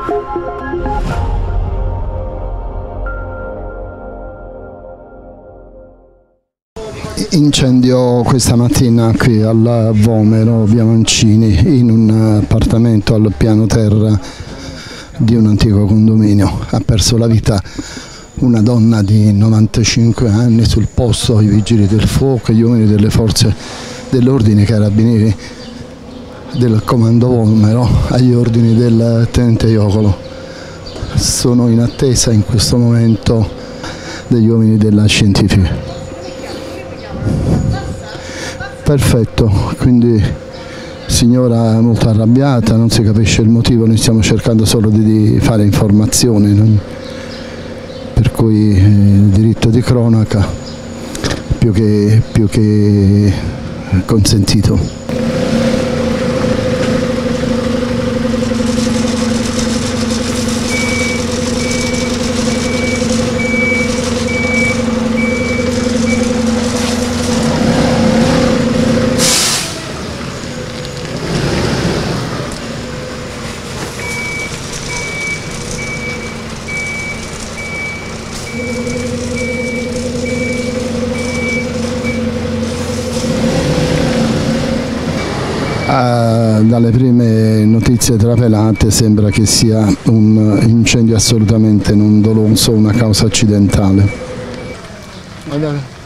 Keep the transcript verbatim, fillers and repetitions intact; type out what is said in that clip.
Incendio questa mattina qui al Vomero, via Mancini, in un appartamento al piano terra di un antico condominio. Ha perso la vita una donna di novantacinque anni, sul posto i vigili del fuoco e gli uomini delle forze dell'ordine, carabinieri del comando Vomero agli ordini del tenente Iocolo. Sono in attesa in questo momento degli uomini della scientifica. Perfetto, quindi signora molto arrabbiata, non si capisce il motivo, noi stiamo cercando solo di, di fare informazioni, non... per cui eh, diritto di cronaca più che, più che consentito. Uh, dalle prime notizie trapelate sembra che sia un incendio assolutamente non doloso, una causa accidentale.